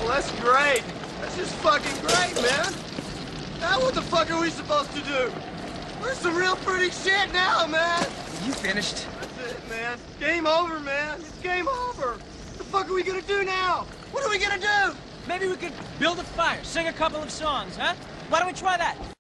that's great. That's just fucking great, man. Now what the fuck are we supposed to do? We're some real pretty shit now, man. You finished? That's it, man. Game over, man. It's game over. What the fuck are we gonna do now? What are we gonna do? Maybe we could build a fire, sing a couple of songs, huh? Why don't we try that?